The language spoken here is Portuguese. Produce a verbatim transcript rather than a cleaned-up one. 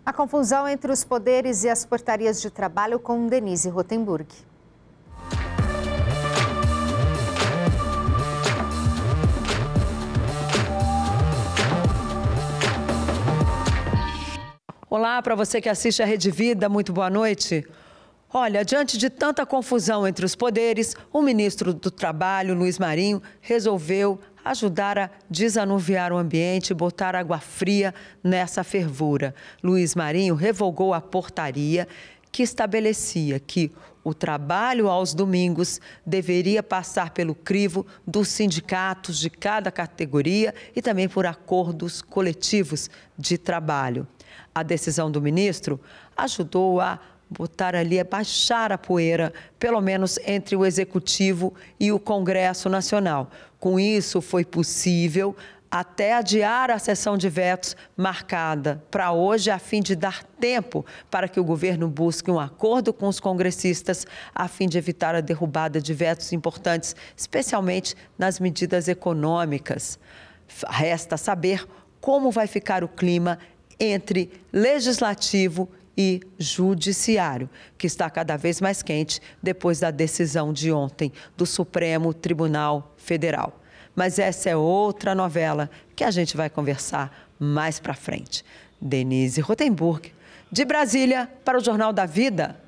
A confusão entre os poderes e as portarias de trabalho com Denise Rotenburg. Olá, para você que assiste a Rede Vida, muito boa noite. Olha, diante de tanta confusão entre os poderes, o ministro do Trabalho, Luiz Marinho, resolveu ajudar a desanuviar o ambiente e botar água fria nessa fervura. Luiz Marinho revogou a portaria que estabelecia que o trabalho aos domingos deveria passar pelo crivo dos sindicatos de cada categoria e também por acordos coletivos de trabalho. A decisão do ministro ajudou a botar ali, a baixar a poeira, pelo menos entre o Executivo e o Congresso Nacional. Com isso, foi possível até adiar a sessão de vetos marcada para hoje, a fim de dar tempo para que o governo busque um acordo com os congressistas, a fim de evitar a derrubada de vetos importantes, especialmente nas medidas econômicas. Resta saber como vai ficar o clima entre legislativo e judiciário, que está cada vez mais quente depois da decisão de ontem do Supremo Tribunal Federal. Mas essa é outra novela que a gente vai conversar mais para frente. Denise Rotenburg, de Brasília, para o Jornal da Vida.